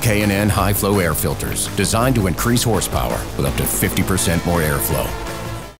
K&N high-flow air filters designed to increase horsepower with up to 50% more airflow.